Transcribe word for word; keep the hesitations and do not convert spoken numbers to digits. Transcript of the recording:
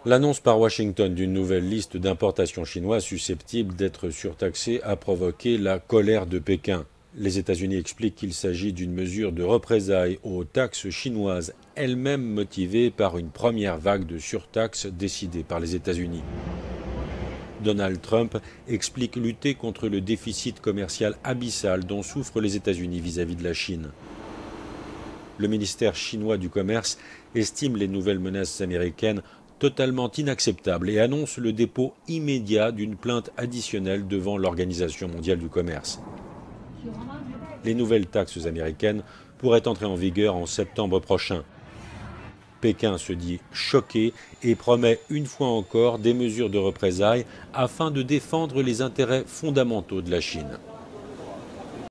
L'annonce par Washington d'une nouvelle liste d'importations chinoises susceptibles d'être surtaxées a provoqué la colère de Pékin. Les États-Unis expliquent qu'il s'agit d'une mesure de représailles aux taxes chinoises, elles-mêmes motivées par une première vague de surtaxes décidée par les États-Unis. Donald Trump explique lutter contre le déficit commercial abyssal dont souffrent les États-Unis vis-à-vis de la Chine. Le ministère chinois du Commerce estime les nouvelles menaces américaines totalement inacceptables et annonce le dépôt immédiat d'une plainte additionnelle devant l'Organisation mondiale du commerce. Les nouvelles taxes américaines pourraient entrer en vigueur en septembre prochain. Pékin se dit choqué et promet une fois encore des mesures de représailles afin de défendre les intérêts fondamentaux de la Chine.